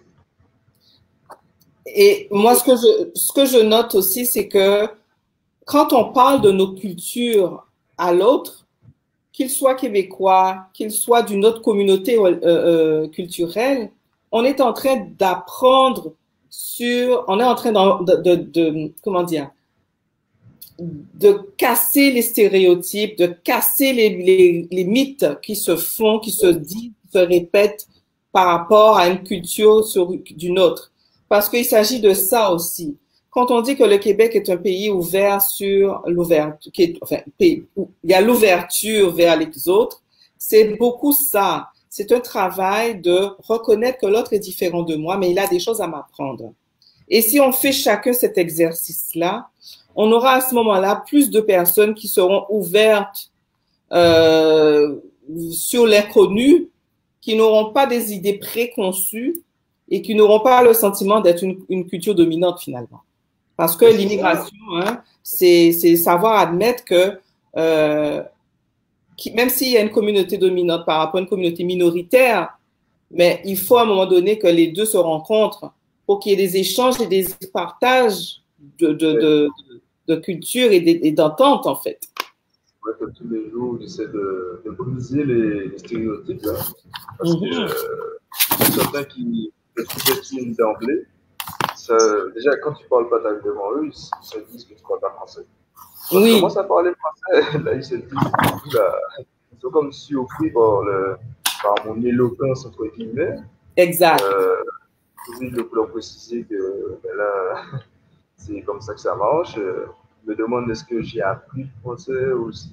Speaker 1: Et moi, ce que je, ce que je note aussi, c'est que quand on parle de nos cultures à l'autre, qu'il soit québécois, qu'il soit d'une autre communauté euh, euh, culturelle, on est en train d'apprendre sur, on est en train de, de, de, de, comment dire, de casser les stéréotypes, de casser les, les, les mythes qui se font, qui se disent, qui se répètent par rapport à une culture sur d'une autre. Parce qu'il s'agit de ça aussi. Quand on dit que le Québec est un pays ouvert sur l'ouverture, enfin, pays où il y a l'ouverture vers les autres, c'est beaucoup ça. C'est un travail de reconnaître que l'autre est différent de moi, mais il a des choses à m'apprendre. Et si on fait chacun cet exercice-là, on aura à ce moment-là plus de personnes qui seront ouvertes euh, sur l'inconnu, qui n'auront pas des idées préconçues et qui n'auront pas le sentiment d'être une, une culture dominante finalement. Parce que
Speaker 2: Mais c'est ça.
Speaker 1: l'immigration, hein, c'est savoir admettre que euh, qui, même s'il y a une communauté dominante par rapport à une communauté minoritaire, mais il faut à un moment donné que les deux se rencontrent pour qu'il y ait des échanges et des partages de, de,
Speaker 2: Ouais.
Speaker 1: de, de culture et d'entente, en fait.
Speaker 2: Ouais, que tous les jours, j'essaie de, de briser les, les stéréotypes, là, parce que
Speaker 1: Mhm.
Speaker 2: euh, certains qui te sous-estiment d'emblée, ça, déjà, quand tu parles pas avec devant eux, ils se disent que tu parles pas français. Quand tu
Speaker 1: Oui,
Speaker 2: commences à parler français, là, ils se disent, là, ils sont comme surpris par, le, par mon éloquence, entre guillemets.
Speaker 1: exact.
Speaker 2: Euh, Toujours de leur préciser que ben là, c'est comme ça que ça marche. Euh, je me demande est-ce que j'ai appris le français aussi.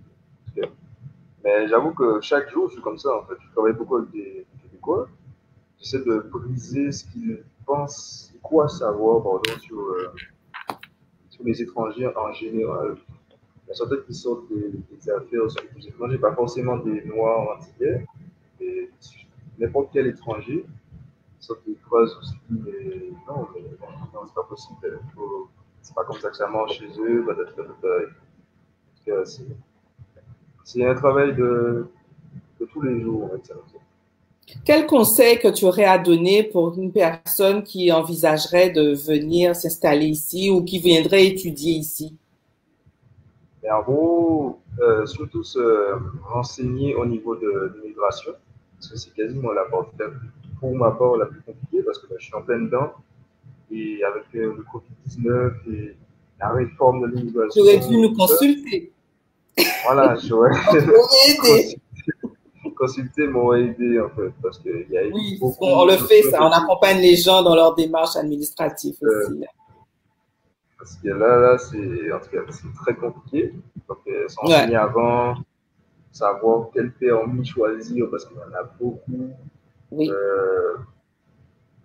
Speaker 2: Mais j'avoue que chaque jour, je suis comme ça, en fait. Je travaille beaucoup avec des Québécois. J'essaie de briser ce qu'ils pensent, quoi savoir, pardon, sur, euh, sur les étrangers en général. Il y a certains qui sortent des, des affaires sur les étrangers, pas forcément des Noirs antillais, mais n'importe quel étranger sortent des phrases aussi, mais non, mais non, c'est pas possible. Faut, c'est pas comme ça que ça marche chez eux. Bah, bah, bah, bah. C'est, c'est un travail de, de tous les jours, on va dire.
Speaker 1: Quel conseil que tu aurais à donner pour une personne qui envisagerait de venir s'installer ici ou qui viendrait étudier ici?
Speaker 2: Mais en gros, euh, surtout se renseigner au niveau de l'immigration, parce que c'est quasiment la porte, pour ma part, la plus compliquée, parce que bah, je suis en pleine dedans, et avec euh, le covid dix-neuf et la réforme de
Speaker 1: Tu aurais
Speaker 2: l'immigration
Speaker 1: dû
Speaker 2: et
Speaker 1: nous
Speaker 2: tout ça,
Speaker 1: consulter.
Speaker 2: voilà, j'aurais
Speaker 1: On t'aurait aidé.
Speaker 2: consulté m'aurait aidé, en fait, parce qu'il y a eu
Speaker 1: Oui, on, on
Speaker 2: beaucoup
Speaker 1: le
Speaker 2: de
Speaker 1: fait,
Speaker 2: questions
Speaker 1: ça. On accompagne les gens dans leur démarche administrative
Speaker 2: euh,
Speaker 1: aussi.
Speaker 2: parce que là, là, c'est, en tout cas, c'est très compliqué. Donc, euh,
Speaker 1: Ouais,
Speaker 2: s'enseigner avant, savoir quel permis choisir, parce qu'il y en a beaucoup.
Speaker 1: oui.
Speaker 2: Euh,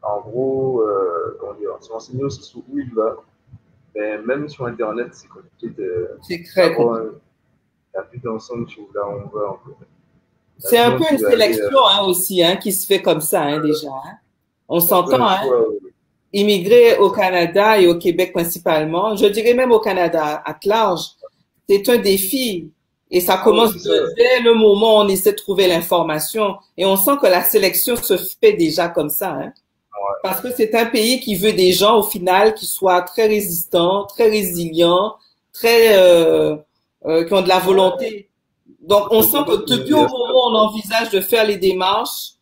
Speaker 2: En gros, euh, comment dire, se renseigner aussi sur où il va. Mais même sur Internet, c'est compliqué de
Speaker 1: C'est très
Speaker 2: savoir
Speaker 1: compliqué.
Speaker 2: la vue d'ensemble sur là où on va. En fait.
Speaker 1: C'est un
Speaker 2: Imaginons,
Speaker 1: peu
Speaker 2: tu
Speaker 1: une
Speaker 2: veux aller euh,
Speaker 1: sélection hein, aussi hein, qui se fait comme ça hein, déjà. Hein. On
Speaker 2: un peu
Speaker 1: s'entend,
Speaker 2: un
Speaker 1: hein,
Speaker 2: choix. Euh,
Speaker 1: immigrer
Speaker 2: ouais,
Speaker 1: au
Speaker 2: ça,
Speaker 1: Canada et au Québec principalement, je dirais même au Canada à large, c'est un défi. Et ça
Speaker 2: ah oui,
Speaker 1: commence
Speaker 2: c'est ça.
Speaker 1: de- dès le moment où on essaie de trouver l'information. Et on sent que la sélection se fait déjà comme ça. Hein.
Speaker 2: Ouais.
Speaker 1: Parce que c'est un pays qui veut des gens, au final, qui soient très résistants, très résilients, très, euh, euh, qui ont de la
Speaker 2: Ouais.
Speaker 1: volonté. Donc, on
Speaker 2: Le
Speaker 1: sent que
Speaker 2: Québec, il
Speaker 1: depuis
Speaker 2: y
Speaker 1: au
Speaker 2: a ça.
Speaker 1: moment où on envisage de faire les démarches,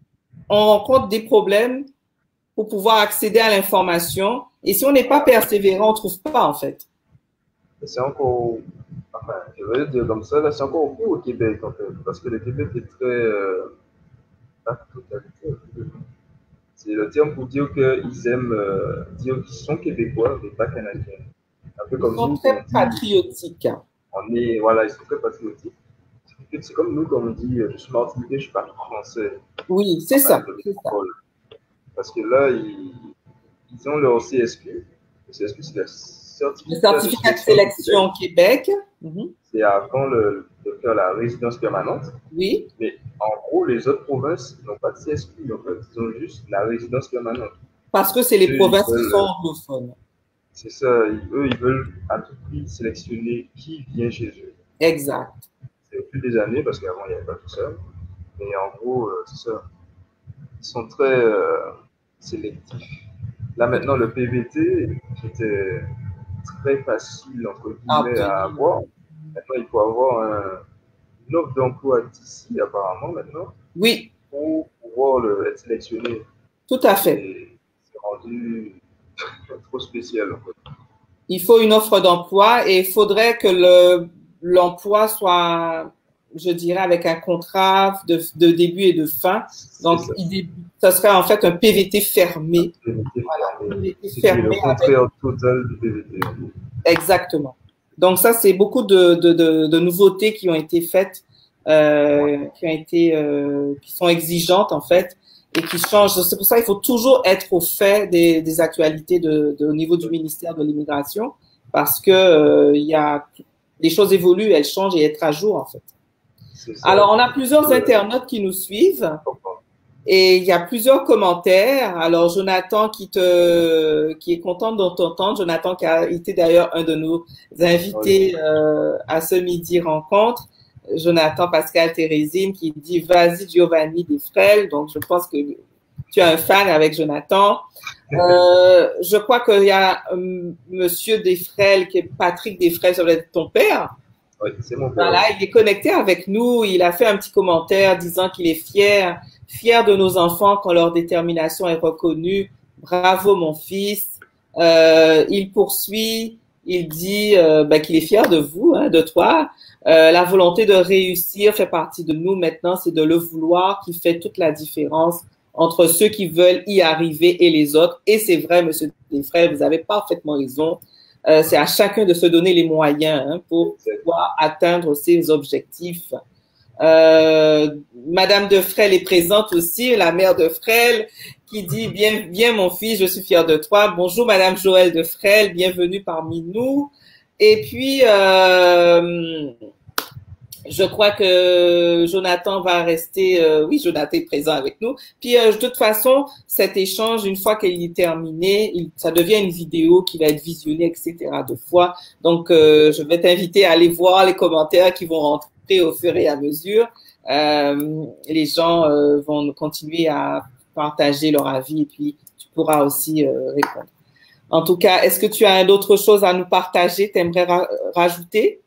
Speaker 1: on rencontre des problèmes pour pouvoir accéder à l'information. Et si on n'est pas persévérant, on trouve pas, en fait.
Speaker 2: C'est encore, enfin, je vais le dire comme ça, là, c'est encore pire au Québec, en fait, parce que le Québec est très, euh, pas totalitaire. C'est le terme pour dire qu'ils aiment euh, dire qu'ils sont québécois, mais pas canadiens. Un peu
Speaker 1: Ils
Speaker 2: comme
Speaker 1: sont
Speaker 2: nous,
Speaker 1: très
Speaker 2: quand on dit,
Speaker 1: patriotiques.
Speaker 2: on est, voilà, ils sont très patriotiques. C'est comme nous, quand on dit, euh, je suis martiniquais, je suis pas français,
Speaker 1: Oui, c'est
Speaker 2: enfin,
Speaker 1: ça,
Speaker 2: de
Speaker 1: c'est ça.
Speaker 2: métropole. Parce que là, ils, ils ont leur C S Q. Le C S Q, c'est le
Speaker 1: Le
Speaker 2: certificat de
Speaker 1: certificat de
Speaker 2: sélection du
Speaker 1: sélection
Speaker 2: Québec.
Speaker 1: au Québec. Mhm.
Speaker 2: C'est avant le, de faire la résidence permanente.
Speaker 1: Oui,
Speaker 2: Mais en gros, les autres provinces n'ont pas de C S Q, en fait. Ils ont juste la résidence permanente.
Speaker 1: parce que c'est les
Speaker 2: Eux, ils
Speaker 1: provinces qui sont
Speaker 2: veulent,
Speaker 1: anglophones.
Speaker 2: c'est ça, ils- eux, ils veulent à tout prix sélectionner qui vient chez eux.
Speaker 1: Exact.
Speaker 2: C'est au fil des années, parce qu'avant, il n'y avait pas tout ça. Mais en gros, euh, c'est ça. Ils sont très euh, sélectifs. Là,
Speaker 1: Tout
Speaker 2: maintenant, le P V T, qui était très facile, entre
Speaker 1: à
Speaker 2: guillemets, à
Speaker 1: obtenir.
Speaker 2: avoir, maintenant, il faut avoir un, une offre d'emploi d'ici, apparemment, maintenant,
Speaker 1: Oui,
Speaker 2: pour pouvoir le, être sélectionné.
Speaker 1: tout à fait.
Speaker 2: C'est rendu trop spécial, en fait.
Speaker 1: Il faut une offre d'emploi et il faudrait que le, l'emploi soit, je dirais, avec un contrat de, de début et de fin.
Speaker 2: C'est
Speaker 1: Donc,
Speaker 2: ça.
Speaker 1: il dé- ça serait en fait un P V T fermé.
Speaker 2: P V T
Speaker 1: Voilà,
Speaker 2: fermé.
Speaker 1: P V T
Speaker 2: C'est le
Speaker 1: fermé avec,
Speaker 2: contraire total du P V T.
Speaker 1: exactement. Donc, ça, c'est beaucoup de, de, de, de nouveautés qui ont été faites, euh, qui ont été, euh, qui sont exigeantes, en fait, et qui changent. C'est pour ça qu'il faut toujours être au fait des, des actualités de, de, au niveau du ministère de l'Immigration, parce que, euh, il y a, les choses évoluent, elles changent et être à jour, en fait.
Speaker 2: C'est ça.
Speaker 1: Alors, on a plusieurs
Speaker 2: Euh,
Speaker 1: internautes qui nous suivent. Et il y a plusieurs commentaires. Alors, Jonathan qui te, qui est content de t'entendre. Jonathan qui a été d'ailleurs un de nos
Speaker 2: oui.
Speaker 1: invités euh, à ce midi rencontre. Jonathan Pascal Thérésine qui dit vas-y Giovanni Desfrel. Donc, je pense que tu es un fan avec Jonathan. Euh, je crois qu'il y a euh, Monsieur Desfrel qui est Patrick Desfrel, ça doit être ton père.
Speaker 2: Oui, c'est mon père.
Speaker 1: Voilà, il est connecté avec nous. Il a fait un petit commentaire disant qu'il est fier, fier de nos enfants quand leur détermination est reconnue. Bravo, mon fils. Euh, il poursuit. Il dit euh, ben, qu'il est fier de vous, hein, de toi. Euh, la volonté de réussir fait partie de nous maintenant. C'est de le vouloir qui fait toute la différence entre ceux qui veulent y arriver et les autres. Et c'est vrai, Monsieur Desfrères, vous avez parfaitement raison. Euh, c'est à chacun de se donner les moyens hein, pour pouvoir atteindre ses objectifs. Euh, Madame Defrel est présente aussi, la mère Defrel, qui dit bien, bien mon fils, je suis fière de toi. Bonjour Madame Joëlle Defrel, bienvenue parmi nous. Et puis, euh, je crois que Jonathan va rester, euh, oui, Jonathan est présent avec nous. Puis, euh, de toute façon, cet échange, une fois qu'il est terminé, il, ça devient une vidéo qui va être visionnée, et cetera deux fois. Donc, euh, je vais t'inviter à aller voir les commentaires qui vont rentrer au fur et à mesure. Euh, les gens euh, vont continuer à partager leur avis et puis tu pourras aussi euh, répondre. En tout cas, est-ce que tu as d'autres choses à nous partager, t'aimerais ra rajouter?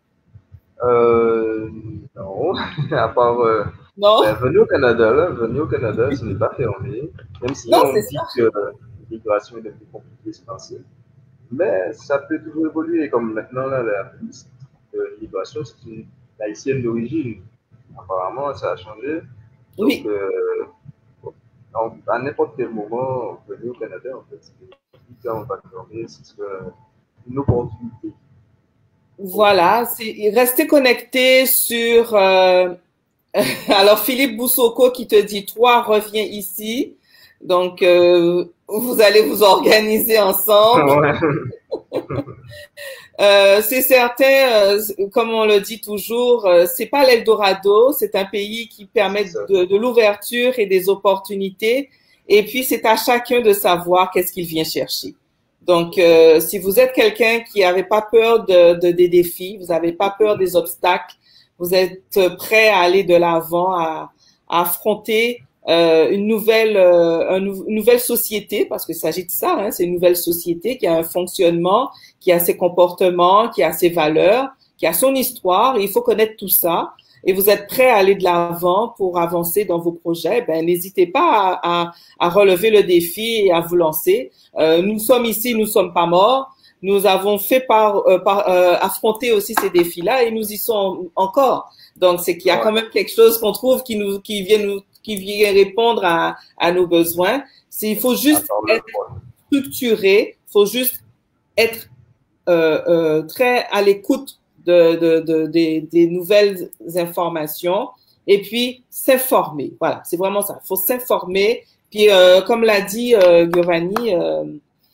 Speaker 2: Euh, non, à part euh, ben,
Speaker 1: Non?
Speaker 2: venir au Canada, là, venir au Canada, ce n'est pas fermé, même si
Speaker 1: Non,
Speaker 2: on
Speaker 1: c'est
Speaker 2: dit
Speaker 1: ça.
Speaker 2: que euh, l'immigration est devenue compliquée ce temps-ci. Mais ça peut toujours évoluer, comme maintenant, là, la ministre de l'immigration, c'est une haïtienne d'origine. Apparemment, ça a changé. Donc,
Speaker 1: Oui.
Speaker 2: euh, en- à n'importe quel moment, venir au Canada, en fait, c'est on va fermer, ce serait une opportunité.
Speaker 1: Voilà, c'est rester connecté sur. Euh... Alors Philippe Boussoko qui te dit toi reviens ici. Donc, euh, vous allez vous organiser ensemble.
Speaker 2: Ouais.
Speaker 1: Euh, c'est certain, euh, comme on le dit toujours, euh, c'est pas l'Eldorado, c'est un pays qui permet
Speaker 2: C'est ça.
Speaker 1: de, de l'ouverture et des opportunités. Et puis, c'est à chacun de savoir qu'est-ce qu'il vient chercher. Donc, euh, si vous êtes quelqu'un qui n'avait pas peur de, de, des défis, vous n'avez pas peur des obstacles, vous êtes prêt à aller de l'avant, à, à affronter euh, une nouvelle, euh, une nouvelle société, parce qu'il s'agit de ça, hein, c'est une nouvelle société qui a un fonctionnement, qui a ses comportements, qui a ses valeurs, qui a son histoire. Et il faut connaître tout ça. Et vous êtes prêt à aller de l'avant pour avancer dans vos projets, ben n'hésitez pas à, à, à relever le défi et à vous lancer. Euh, nous sommes ici, nous sommes pas morts. Nous avons fait par, euh, par euh, affronter aussi ces défis-là et nous y sommes encore. Donc c'est qu'il y a quand même quelque chose qu'on trouve qui nous, qui vient nous, qui vient répondre à, à nos besoins. C'est, il faut juste être structuré, il faut juste être euh, euh, très à l'écoute de, de, de, des, des nouvelles informations et puis s'informer. Voilà, c'est vraiment ça. Il faut s'informer. Puis, euh, comme l'a dit euh, Giovanni, euh,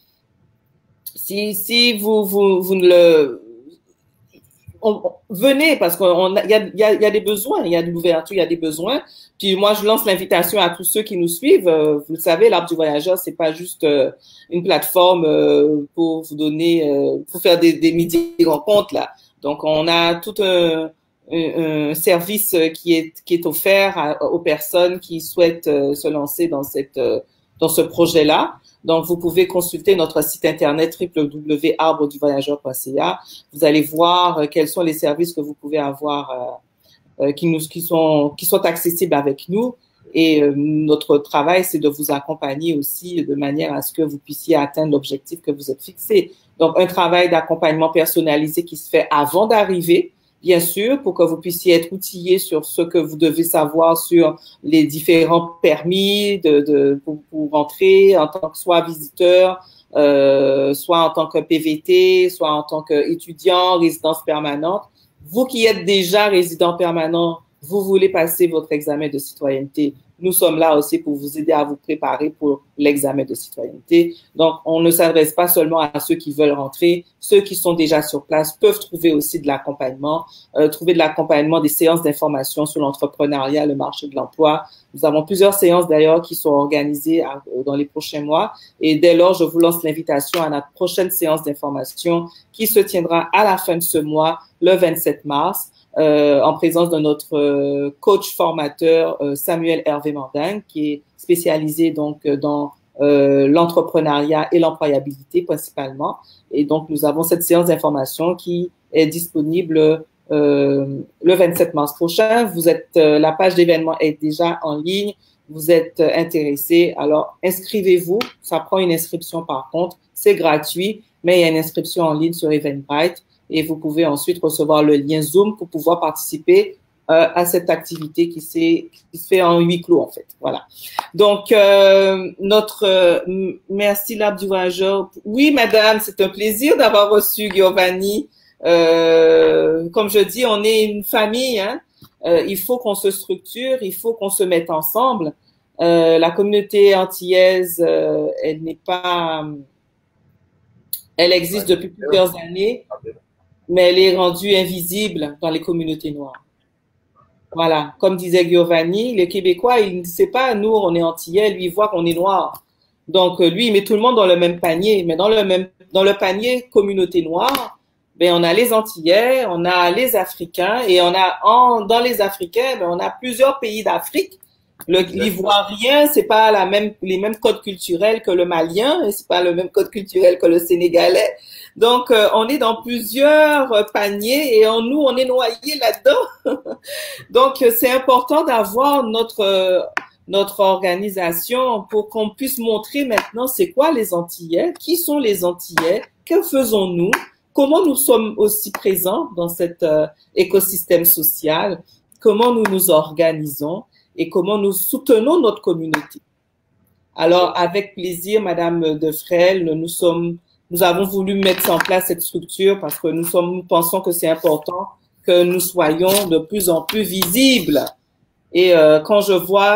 Speaker 1: si, si vous, vous, vous ne le... On, on, venez, parce qu'il y a, y, a, y a des besoins, il y a de l'ouverture, il y a des besoins. Puis moi, je lance l'invitation à tous ceux qui nous suivent. Euh, vous le savez, l'Arbre du Voyageur, c'est pas juste euh, une plateforme euh, pour vous donner, euh, pour faire des, des midi rencontres, là. Donc, on a tout un, un, un service qui est, qui est offert à, aux personnes qui souhaitent euh, se lancer dans, cette, euh, dans ce projet-là. Donc, vous pouvez consulter notre site internet w w w point arbre du voyageur point c a. Vous allez voir euh, quels sont les services que vous pouvez avoir euh, euh, qui, nous, qui, sont, qui sont accessibles avec nous. Et euh, notre travail, c'est de vous accompagner aussi de manière à ce que vous puissiez atteindre l'objectif que vous êtes fixé. Donc, un travail d'accompagnement personnalisé qui se fait avant d'arriver, bien sûr, pour que vous puissiez être outillé sur ce que vous devez savoir sur les différents permis de, de pour, pour rentrer en tant que soit visiteur, euh, soit en tant que P V T, soit en tant qu'étudiant, résidence permanente. Vous qui êtes déjà résident permanent, vous voulez passer votre examen de citoyenneté. Nous sommes là aussi pour vous aider à vous préparer pour l'examen de citoyenneté. Donc, on ne s'adresse pas seulement à ceux qui veulent rentrer. Ceux qui sont déjà sur place peuvent trouver aussi de l'accompagnement, euh, trouver de l'accompagnement, des séances d'information sur l'entrepreneuriat, le marché de l'emploi. Nous avons plusieurs séances d'ailleurs qui sont organisées à, dans les prochains mois. Et dès lors, je vous lance l'invitation à notre prochaine séance d'information qui se tiendra à la fin de ce mois, le vingt-sept mars. Euh, en présence de notre euh, coach formateur euh, Samuel Hervé Mandin, qui est spécialisé donc dans euh, l'entrepreneuriat et l'employabilité principalement. Et donc, nous avons cette séance d'information qui est disponible euh, le vingt-sept mars prochain. Vous êtes, euh, la page d'événements est déjà en ligne. Vous êtes euh, intéressé, alors inscrivez-vous. Ça prend une inscription par contre. C'est gratuit, mais il y a une inscription en ligne sur Eventbrite. Et vous pouvez ensuite recevoir le lien Zoom pour pouvoir participer euh, à cette activité qui, qui se fait en huis clos, en fait. Voilà. Donc, euh, notre... Euh, merci, l'Arbre du Voyageur. Oui, madame, c'est un plaisir d'avoir reçu Giovanni. Euh, comme je dis, on est une famille, hein. Euh, il faut qu'on se structure, il faut qu'on se mette ensemble. Euh, la communauté antillaise, euh, elle n'est pas... Elle existe depuis plusieurs années, mais elle est rendue invisible dans les communautés noires. Voilà, comme disait Giovanni, les Québécois, il ne sait pas, nous, on est antillais, lui, il voit qu'on est noir. Donc, lui, il met tout le monde dans le même panier, mais dans le même, dans le panier communauté noire, ben, on a les Antillais, on a les Africains, et on a, en, dans les Africains, ben, on a plusieurs pays d'Afrique. Le, l'Ivoirien, c'est pas la même, les mêmes codes culturels que le Malien, et c'est pas le même code culturel que le Sénégalais. Donc, euh, on est dans plusieurs paniers et en nous, on est noyés là-dedans. Donc, c'est important d'avoir notre euh, notre organisation pour qu'on puisse montrer maintenant c'est quoi les Antillais, qui sont les Antillais, que faisons-nous, comment nous sommes aussi présents dans cet euh, écosystème social, comment nous nous organisons et comment nous soutenons notre communauté. Alors, avec plaisir, Madame Defrel, nous sommes Nous avons voulu mettre en place cette structure parce que nous sommes, nous pensons que c'est important que nous soyons de plus en plus visibles. Et euh, quand je vois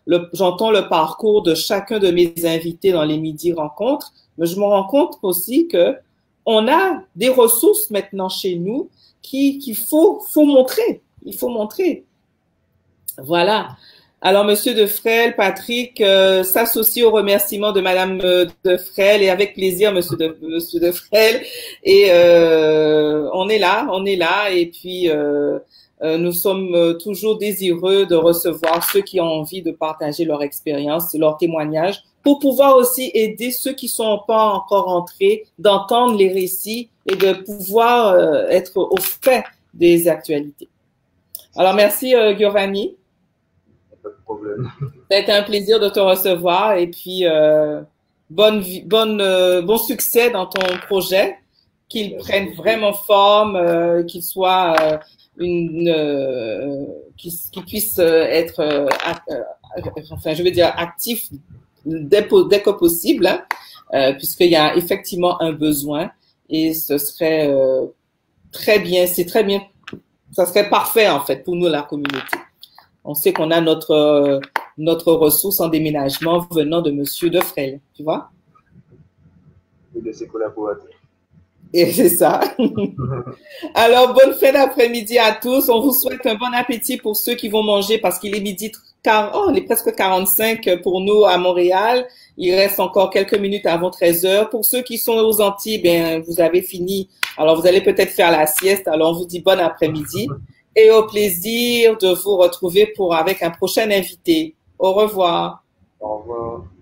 Speaker 1: le, j'entends le parcours de chacun de mes invités dans les midi rencontres, mais je me rends compte aussi que on a des ressources maintenant chez nous qui qu'il faut faut montrer, il faut montrer. Voilà. Alors, Monsieur Defrel, Patrick euh, s'associe au remerciement de Madame euh, Defrel et avec plaisir, Monsieur de, Monsieur Defrel. Et euh, on est là, on est là. Et puis, euh, euh, nous sommes toujours désireux de recevoir ceux qui ont envie de partager leur expérience, leur témoignage, pour pouvoir aussi aider ceux qui sont pas encore entrés, d'entendre les récits et de pouvoir euh, être au fait des actualités. Alors, merci euh, Giovanni.
Speaker 2: Pas de problème.
Speaker 1: Ça a été un plaisir de te recevoir et puis euh, bonne, bonne, euh, bon succès dans ton projet, qu'il prenne vraiment forme, euh, qu'il soit euh, une, euh, qu'il qu'il puisse être, euh, euh, enfin je veux dire actif dès, dès que possible, hein, euh, puisqu'il y a effectivement un besoin et ce serait euh, très bien, c'est très bien, ça serait parfait en fait pour nous la communauté. On sait qu'on a notre, euh, notre ressource en déménagement venant de Monsieur Defrel, tu vois?
Speaker 2: Et de ses collaborateurs.
Speaker 1: Et c'est ça. Alors, bonne fin d'après-midi à tous. On vous souhaite un bon appétit pour ceux qui vont manger parce qu'il est midi, car, oh, il est presque quarante-cinq pour nous à Montréal. Il reste encore quelques minutes avant treize heures. Pour ceux qui sont aux Antilles, ben, vous avez fini. Alors, vous allez peut-être faire la sieste. Alors, on vous dit bon après-midi. Et au plaisir de vous retrouver pour avec un prochain invité. Au revoir.
Speaker 2: Au revoir.